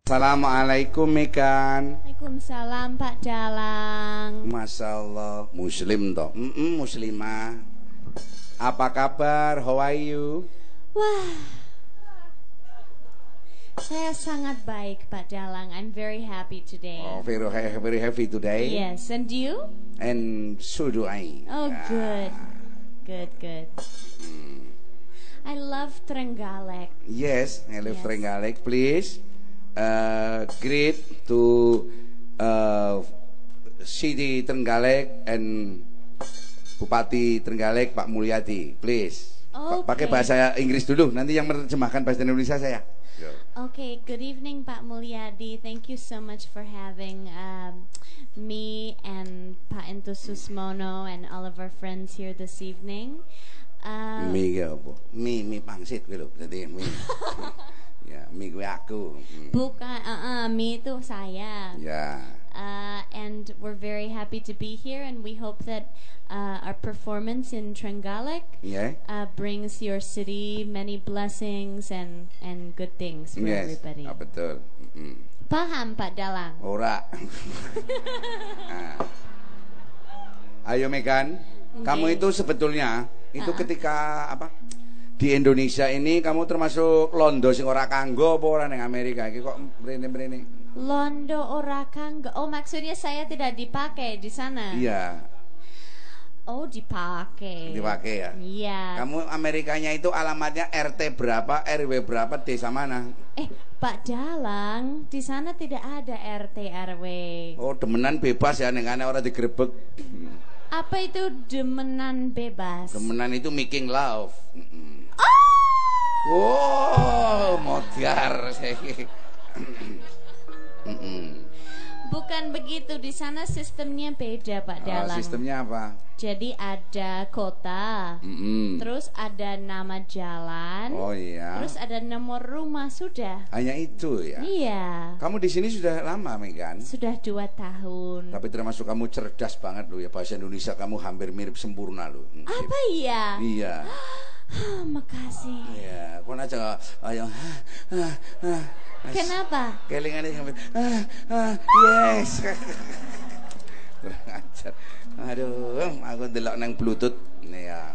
Assalamualaikum Mekan. Waalaikumsalam Pak Dalang. Masya Allah, Muslim toh? Muslimah. Apa kabar? How are you? Wah, saya sangat baik Pak Dalang. I'm very happy today. Oh, very happy today. Yes, and you? And so do I. Oh, good. Good. I love Trenggalek. Yes, I love Yes. Trenggalek. Please, greet to City Trenggalek and Bupati Trenggalek Pak Mulyadi. Please. Okay. Pakai bahasa Inggris dulu. Nanti yang menerjemahkan bahasa Indonesia saya. Okay, good evening Pak Mulyadi. Thank you so much for having me and Pak Entus Susmono and all of our friends here this evening. Mi apa? Mi pangsit gitu. Jadi mi. Ya, mi gue aku. Bukan, me itu saya. Ya. And we're very happy to be here, and we hope that our performance in Trenggalek Ya. brings your city many blessings and good things for Yes. everybody. Betul. Paham Pak Dalang? Ora. Ayo Megan, kamu itu sebetulnya itu ketika apa? Di Indonesia ini kamu termasuk londo sing ora kanggo apa ora ning Amerika iki kok mrene-mrene. Londo ora kanggo. Oh, maksudnya saya tidak dipakai di sana. Iya, Oh, dipakai. dipakai ya. Iya. Kamu Amerikanya itu alamatnya RT berapa, RW berapa, desa mana? Pak Dalang, di sana tidak ada RT RW. Oh, demenan bebas ya ning ana ora digrebek. Apa itu demenan bebas? Demenan itu making love. Oh! Wow, modar. Bukan begitu, di sana sistemnya beda Pak Dalang. Sistemnya apa? Jadi ada kota, terus ada nama jalan, Oh iya. terus ada nomor rumah, sudah. Hanya itu ya. Iya. Kamu di sini sudah lama, Megan? Sudah 2 tahun. Tapi termasuk kamu cerdas banget loh ya, bahasa Indonesia kamu hampir mirip sempurna loh. Apa iya? Iya. Makasih. Iya, kok aja ayo. Kenapa? Kelingannya sampai yes. Kurang ajar. Aduh, aku delok nang Bluetooth nih ya.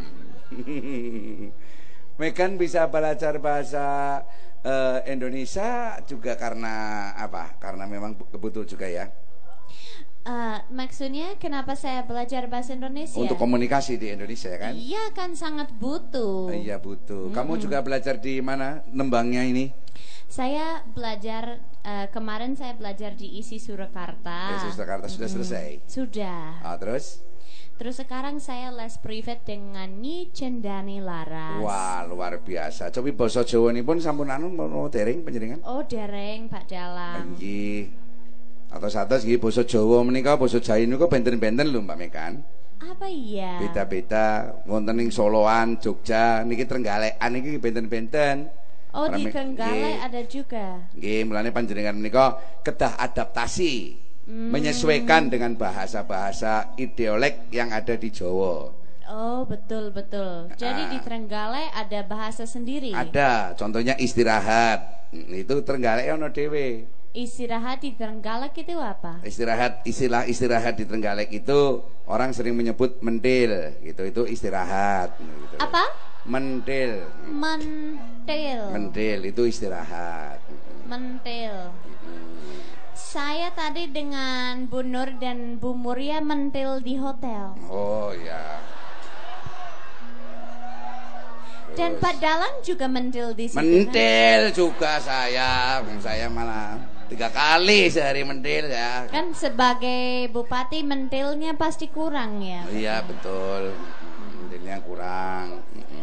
Megan bisa belajar bahasa Indonesia juga karena apa? Karena memang betul juga ya. Maksudnya kenapa saya belajar bahasa Indonesia? Untuk komunikasi di Indonesia kan? Iya kan, sangat butuh. Iya butuh. Kamu juga belajar di mana nembangnya ini? Saya belajar kemarin saya belajar di ISI Surakarta. ISI Surakarta sudah selesai. Sudah. Terus? Terus sekarang saya les privat dengan Nyi Cendani Laras. Wah, luar biasa. Cobi basa Jawa ini pun sampun anu mau dereng panjenengan? Oh, dereng Pak Dalang. Nggih. Atos-atos nggih basa Jawa menika basa Jawa niku benten-benten lho Mbak Mekan. Apa iya? Beda-beda wonten ning Soloan, Jogja, niki Trenggalekan niki benten-benten. Oh, di Trenggalek ada juga. Nggih, mulane panjenengan menika kedah adaptasi, menyesuaikan dengan bahasa-bahasa ideolek yang ada di Jawa. Oh, betul. Jadi di Trenggalek ada bahasa sendiri. Ada, contohnya istirahat. Itu Trenggalek ono dhewe. Istirahat di Trenggalek itu apa? Istilah istirahat di Trenggalek itu orang sering menyebut mentil gitu, itu istirahat gitu. Apa? Mentil. Mentil itu istirahat. Mentil. Saya tadi dengan Bu Nur dan Bu Muria mentil di hotel. Oh ya. Dan Pak Dalang juga mentil di situ. Mentil juga saya malah 3 kali sehari mentil ya. Kan sebagai bupati mentilnya pasti kurang ya. Iya betul, mentilnya kurang.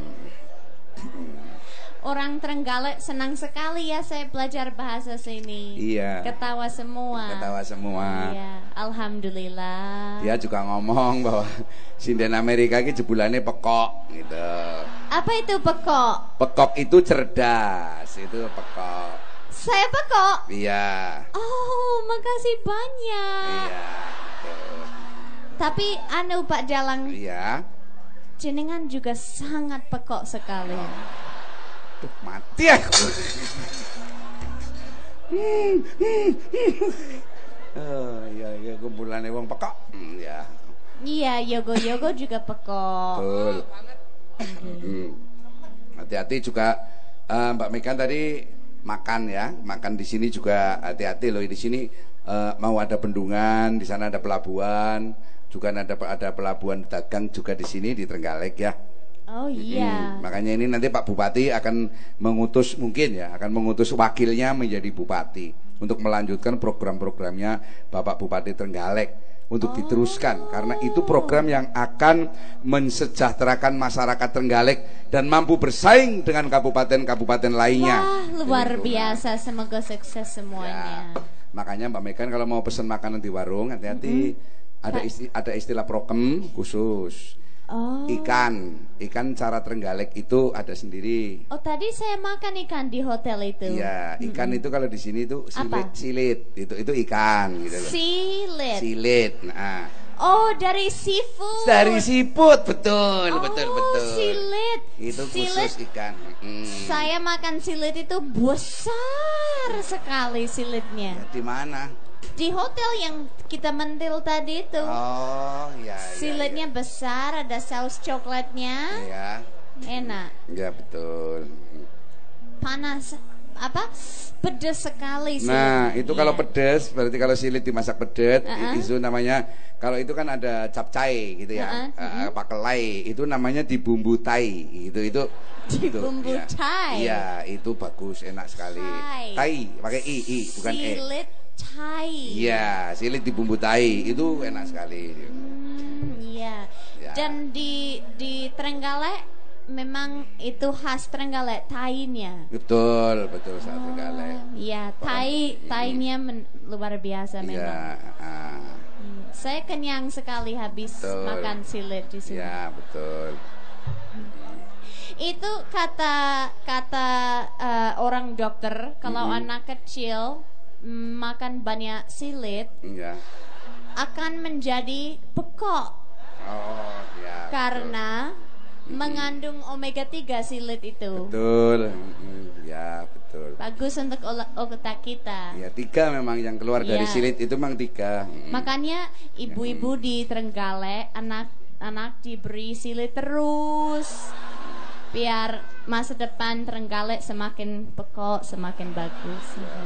Orang Trenggalek senang sekali ya saya belajar bahasa sini. Iya. Ketawa semua. Iya, alhamdulillah. Dia juga ngomong bahwa sinden Amerika ini jebulannya pekok gitu. Apa itu pekok? Pekok itu cerdas, itu pekok. Saya pekok? Iya. Oh, makasih banyak. Iya. Betul. Tapi anu Pak Dalang. Iya. Jenengan juga sangat pekok sekali. Duh, mati aku. Oh iya kumpulannya wong pekok. Ya. Iya, yogo-yogo juga pekok. Betul. Hati-hati juga Mbak Megan tadi makan ya, makan di sini juga hati-hati loh. Di sini mau ada bendungan, di sana ada pelabuhan, juga ada pelabuhan dagang juga di sini di Trenggalek ya. Oh iya. Makanya ini nanti Pak Bupati akan mengutus mungkin ya, akan mengutus wakilnya menjadi bupati untuk melanjutkan program-programnya Bapak Bupati Trenggalek untuk diteruskan, karena itu program yang akan mensejahterakan masyarakat Trenggalek dan mampu bersaing dengan kabupaten-kabupaten lainnya. Wah, luar biasa, semoga sukses semuanya. Ya, makanya Mbak Megan kalau mau pesan makanan di warung hati-hati, ada istilah prokem khusus. Ikan cara Trenggalek itu ada sendiri. Oh, tadi saya makan ikan di hotel itu. Iya, ikan itu kalau di sini itu silit, itu ikan gitu loh. Silit. Nah. Oh, dari seafood. Dari seafood, betul. Silit. Itu khusus ikan. Saya makan silit itu besar sekali silitnya. Ya, di mana? Di hotel yang kita mentil tadi itu. Oh, iya. Silitnya besar, ada saus coklatnya. Iya. Enak. Ya, betul. Panas. Pedas sekali silitnya. Nah, itu kalau pedas, berarti kalau silit dimasak pedas, itu namanya, kalau itu kan ada capcay gitu ya. Pakelai, itu namanya dibumbutai. Itu Dibumbutai. Iya, itu bagus, enak sekali. Tai, pakai i, bukan e. Silit tai. Iya, silit dibumbutai, itu enak sekali. Iya. Ya. Dan di Trenggalek memang itu khas Trenggalek tainya. Betul saat Trenggalek. Iya, tainya luar biasa memang. Iya. Saya kenyang sekali habis makan silit di sini. Iya, betul. Itu kata orang dokter, kalau anak kecil makan banyak silit akan menjadi pekok. Oh, ya. Karena mengandung omega 3 silit itu. Betul. Ya, betul. Bagus untuk otak kita. Ya, 3 memang yang keluar dari silit itu memang 3. Makanya ibu-ibu di Trenggalek anak diberi silit terus. Biar masa depan Trenggalek semakin pekok, semakin bagus.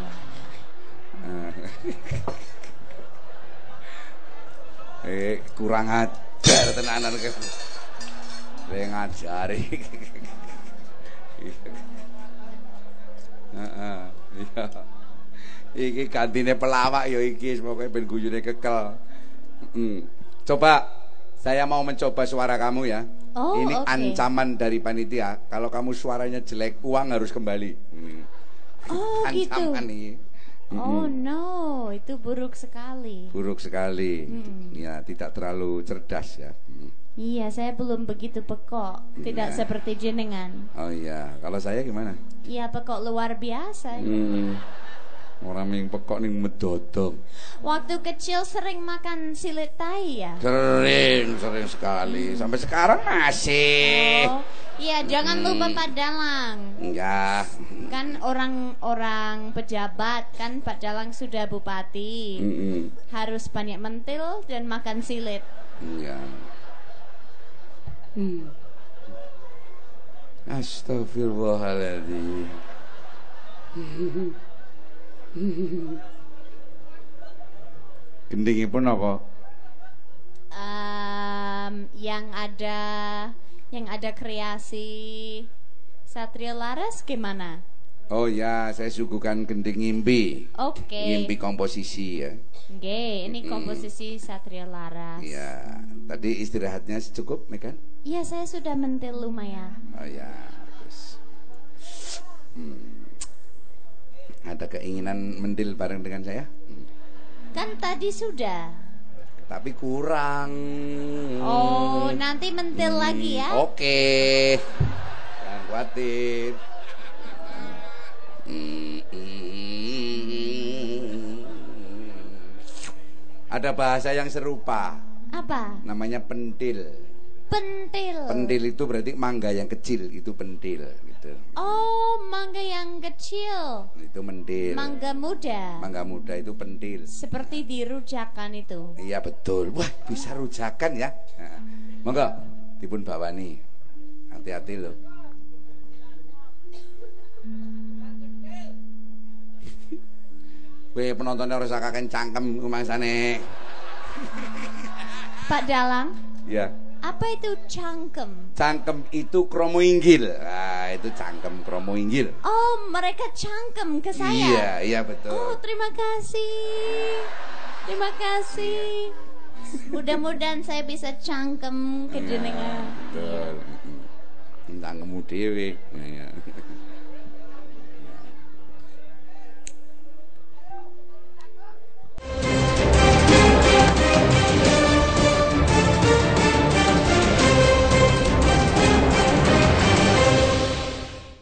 Kurang ajar tenanan ke. Ngajari. Iya. Iki gantine pelawak ya iki, semoga ben guyune kekel. Coba saya mau mencoba suara kamu ya. Ini ancaman dari panitia. Kalau kamu suaranya jelek, uang harus kembali. Ancaman nih. Oh no, itu buruk sekali. Buruk sekali. Ya, tidak terlalu cerdas ya. Iya, saya belum begitu pekok. Tidak seperti jenengan. Oh iya, kalau saya gimana? Iya, pekok luar biasa. Orang yang pekok ning medodong. Waktu kecil sering makan silit tai ya? Sering sekali. Sampai sekarang masih. Oh, iya, jangan lupa Pak Dalang. Enggak. Kan orang pejabat, kan Pak Dalang sudah bupati. Harus banyak mentil dan makan silit. Iya. Astagfirullahaladzim. Gendingipun apa? Yang ada kreasi Satria Laras gimana? Oh ya, saya suguhkan gending ngimpi. Oke. Ngimpi komposisi ya. Oke, ini komposisi Satria Laras. Iya, tadi istirahatnya cukup, Megan? Iya, saya sudah mentil lumayan. Oh ya, terus. Ada keinginan mentil bareng dengan saya? Kan tadi sudah. Tapi kurang. Oh, nanti mentil lagi ya? Oke. Jangan khawatir. Ada bahasa yang serupa. Apa? Namanya pentil. Pentil. Pentil itu berarti mangga yang kecil, itu pentil gitu. betul. Oh, mangga yang kecil. Itu mendil. Mangga muda. Mangga muda itu pentil. Seperti di rujakan itu. Iya betul. Wah, bisa rujakan ya. Nah, monggo dipun bawani. Hati-hati loh. Weh penontonnya harus kakek cangkem kumangsane. Pak Dalang. Ya. Apa itu cangkem? Cangkem itu kromo inggil. Nah, itu cangkem kromo inggil. Oh, mereka cangkem ke saya. Iya, iya betul. Oh, terima kasih. Terima kasih. Mudah-mudahan saya bisa cangkem ke jenengan. Betul. Cangkemmu dhewe. Ya.